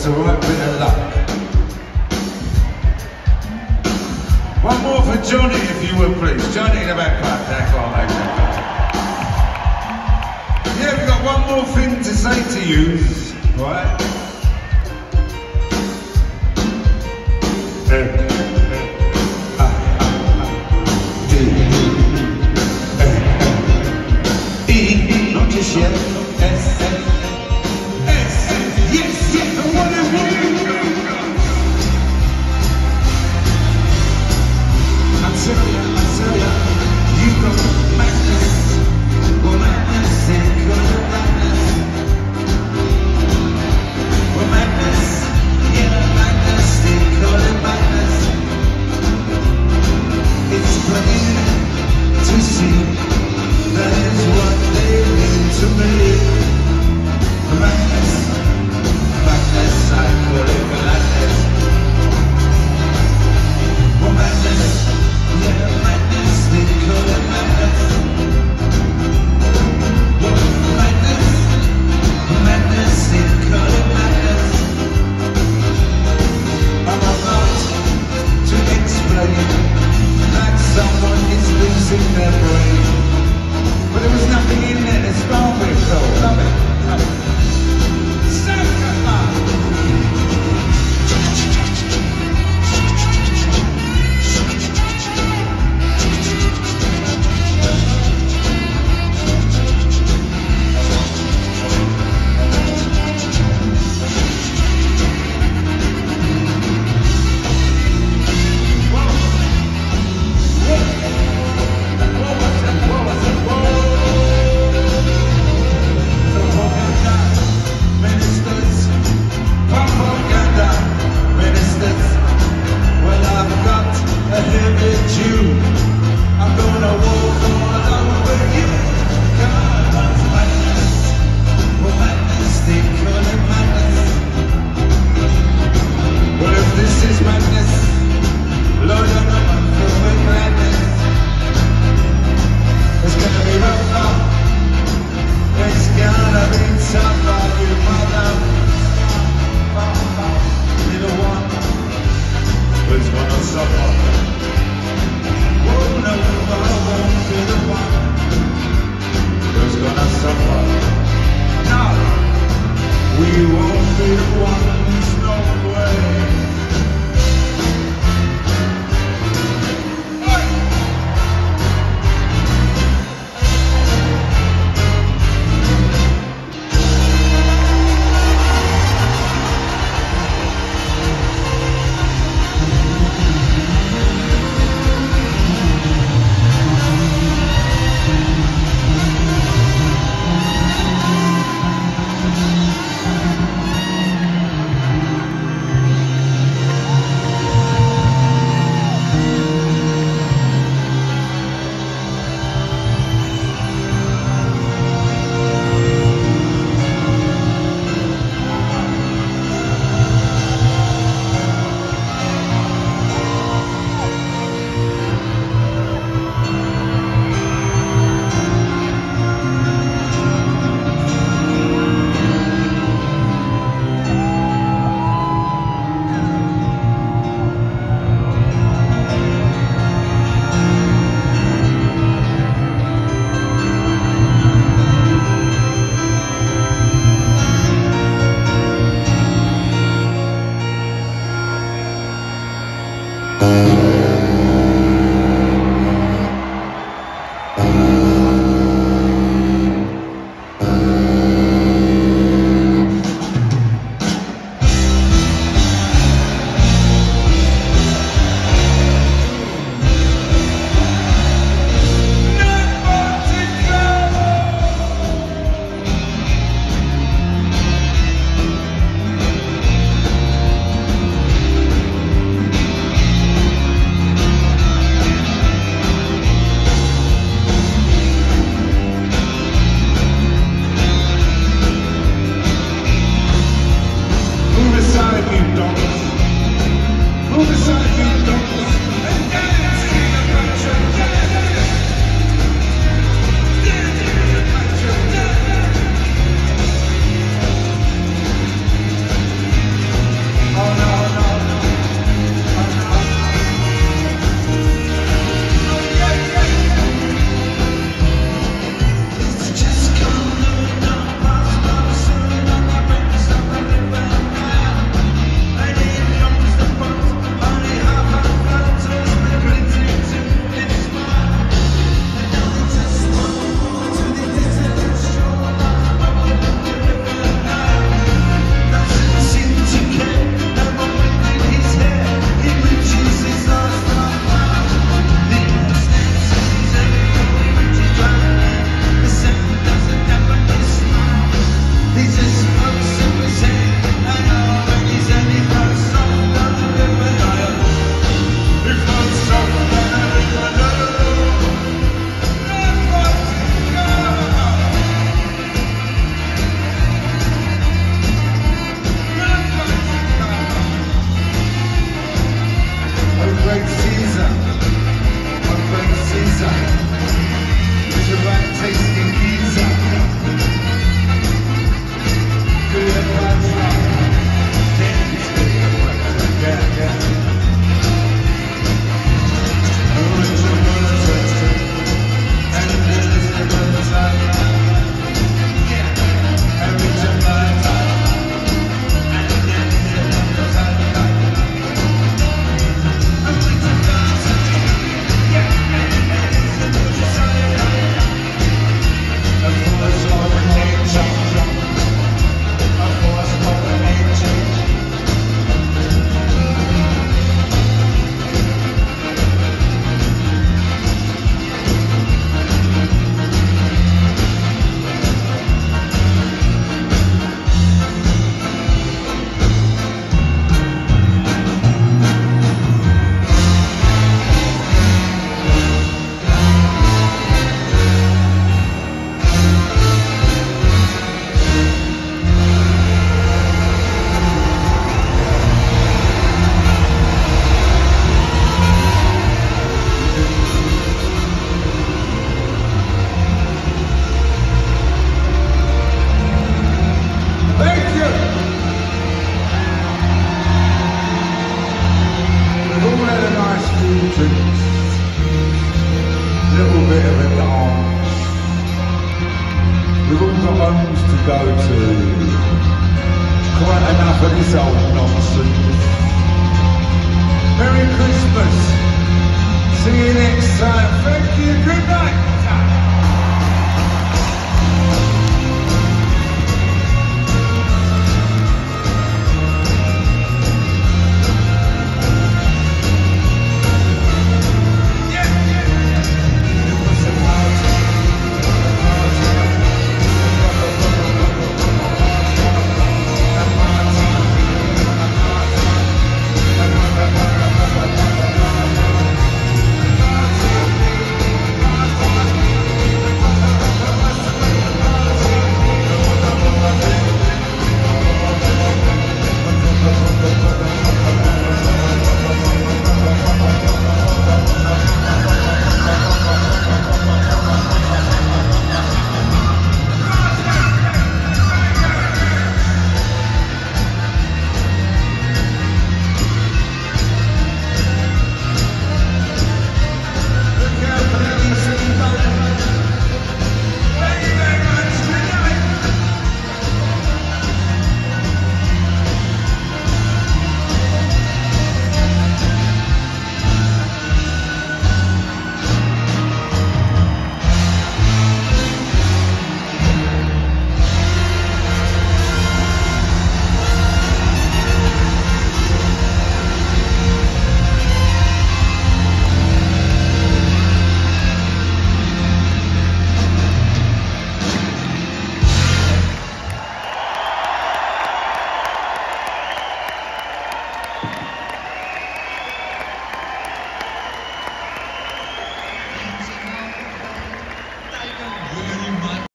the right bit of luck. One more for Johnny, if you would please. Johnny in the back part, that can't make that. Yeah, we've got one more thing to say to you, right? E, not just yet. S, yes, yes, I want to hear you. I tell ya, you got madness. Well, madness ain't good madness. Well, madness, yeah, madness, they call it madness. It's plain to see, that is what they mean to me. Madness, madness, I call it madness. Well, madness, yeah, madness, they call it madness. Well, madness, madness, they call it madness. I'm about to explain that someone is losing their brain. But there was nothing in there to start with, though. Love it, love it. homes to go to. Quite enough of this old nonsense. Merry Christmas. See you next time. Thank you. Good night.